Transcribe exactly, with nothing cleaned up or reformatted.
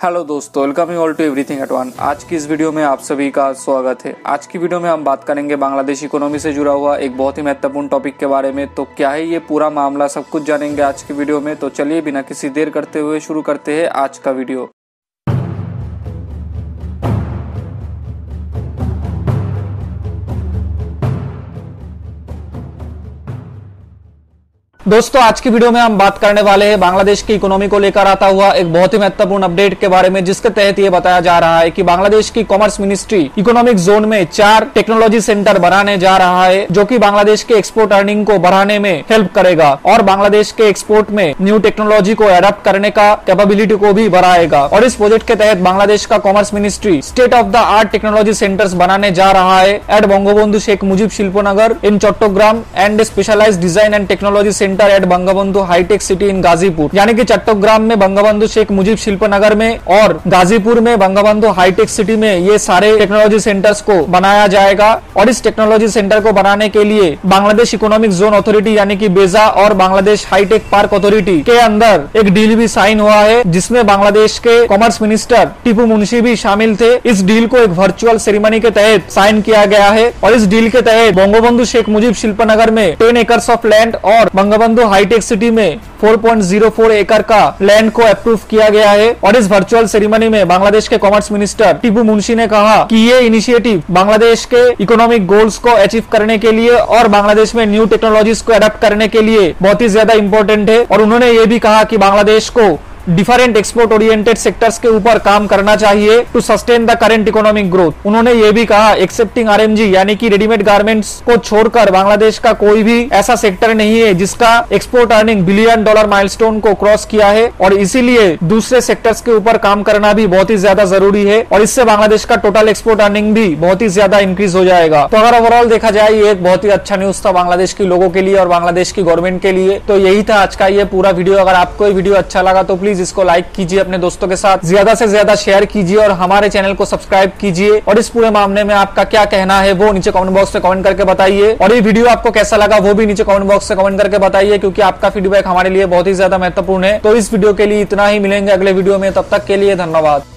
Hello दोस्तों, welcome you all to everything at one. आज की इस वीडियो में आप सभी का स्वागत है। आज की वीडियो में हम बात करेंगे बांग्लादेश इकोनॉमी से जुड़ा हुआ एक बहुत ही महत्वपूर्ण टॉपिक के बारे में। तो क्या है ये पूरा मामला, सब कुछ जानेंगे आज की वीडियो में। तो चलिए बिना किसी देर करते हुए शुरू करते हैं आज का वीडियो। दोस्तों आज की वीडियो में हम बात करने वाले हैं बांग्लादेश की इकोनॉमी को लेकर आता हुआ एक बहुत ही महत्वपूर्ण अपडेट के बारे में, जिसके तहत ये बताया जा रहा है कि बांग्लादेश की कॉमर्स मिनिस्ट्री इकोनॉमिक जोन में चार टेक्नोलॉजी सेंटर बनाने जा रहा है, जो कि बांग्लादेश के एक्सपोर्ट अर्निंग को बढ़ाने में हेल्प करेगा और बांग्लादेश के एक्सपोर्ट में न्यू टेक्नोलॉजी को एडॉप्ट करने का कैपेबिलिटी को भी बढ़ाएगा। और इस प्रोजेक्ट के तहत बांग्लादेश का commerce ministry state of the art technology centers बनाने जा रहा है at Bangabandhu Sheikh Mujib Shilpanagar in Chattogram and specialized design and technology center at Bangabandhu high tech city in Gazipur. यानी कि चट्टग्राम में बंगबंधु शेख मुजीब शिल्पनगर में और गाजीपुर में बंगबंधु हाईटेक सिटी में ये सारे टेक्नोलॉजी सेंटर्स को बनाया जाएगा। और इस टेक्नोलॉजी सेंटर को बनाने के लिए बांग्लादेश इकोनॉमिक जोन अथॉरिटी यानी कि बेजा और बांग्लादेश हाईटेक पार्क अथॉरिटी के अंदर एक डील भी साइन हुआ है, जिसमें बांग्लादेश के कॉमर्स मिनिस्टर टीपू मुंशी भी शामिल थे। इस डील को एक वर्चुअल सेरेमनी के तहत साइन किया गया है और इस डील के तहत बंगबंधु शेख मुजीब शिल्पनगर में टेन एकर्स ऑफ लैंड और बंगबंधु हाईटेक सिटी में फोर पॉइंट ज़ीरो फोर एकड़ का लैंड को अप्रूव किया गया है। और इस वर्चुअल सेरेमनी में बांग्लादेश के कॉमर्स मिनिस्टर टीपू मुंशी ने कहा कि ये इनिशिएटिव बांग्लादेश के इकोनॉमिक गोल्स को अचीव करने के लिए और बांग्लादेश में न्यू टेक्नोलॉजीज को अडॉप्ट करने के लिए बहुत ही ज्यादा इंपॉर्टेंट है। और उन्होंने ये भी कहा कि बांग्लादेश को डिफरेंट एक्सपोर्ट ओरिएंटेड सेक्टर्स के ऊपर काम करना चाहिए to sustain the current economic growth. उन्होंने ये भी कहा एक्सेप्टिंग आरएमजी यानी कि रेडीमेड गारमेंट्स को छोड़कर बांग्लादेश का कोई भी ऐसा सेक्टर नहीं है जिसका export earning billion dollar milestone को क्रॉस किया है, और इसीलिए दूसरे सेक्टर्स के ऊपर काम करना भी बहुत ही ज्यादा जरूरी है और इससे बांग्लादेश का टोटल एक्सपोर्ट अर्निंग भी बहुत ही ज्यादा इंक्रीज हो जाएगा। तो अगर ओवरऑल देखा जाए ये एक बहुत ही अच्छा न्यूज था बांग्लादेश के लोगों के लिए और बांग्लादेश की गवर्नमेंट के लिए। तो यही था आज का ये पूरा वीडियो। अगर आपको ये वीडियो अच्छा लगा तो प्लीज इसको लाइक कीजिए, अपने दोस्तों के साथ ज्यादा से ज्यादा शेयर कीजिए और हमारे चैनल को सब्सक्राइब कीजिए। और इस पूरे मामले में आपका क्या कहना है वो नीचे कमेंट बॉक्स में कमेंट करके बताइए। और ये वीडियो आपको कैसा लगा वो भी नीचे कमेंट बॉक्स में कमेंट करके बताइए, क्योंकि आपका फीडबैक हमारे लिए बहुत ही ज्यादा महत्वपूर्ण है। तो इस वीडियो के लिए इतना ही, मिलेंगे अगले वीडियो में, तब तक के लिए धन्यवाद।